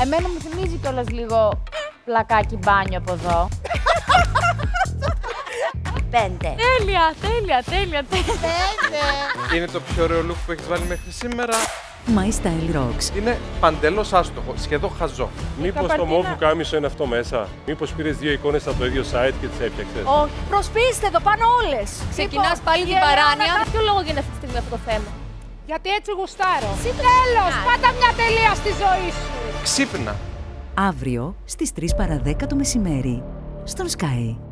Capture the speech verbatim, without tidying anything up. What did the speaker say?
Εμένα μου θυμίζει κιόλας λίγο πλακάκι μπάνιο από εδώ. Πέντε. Τέλεια, τέλεια, τέλεια, τέλεια. Πέντε. Είναι το πιο ωραίο look που έχεις βάλει μέχρι σήμερα. My Style Rocks. Είναι παντελώς άστοχο, σχεδόν χαζό. Μήπως το μόβου κάμισο είναι αυτό μέσα? Μήπως πήρες δύο εικόνες από το ίδιο site και τις έφτιαξες? Όχι. Προσποιήστε εδώ πάνω όλες. Ξεκινάς πάλι την παράνοια. Για ποιο λόγο γίνεται αυτή τη στιγμή αυτό το θέμα? Γιατί έτσι γουστάρω. Τέλος, πάτα μια τελεία στη ζωή σου. Ξύπνα. Αύριο στις τρεις παρά δέκα το μεσημέρι. Στον Sky.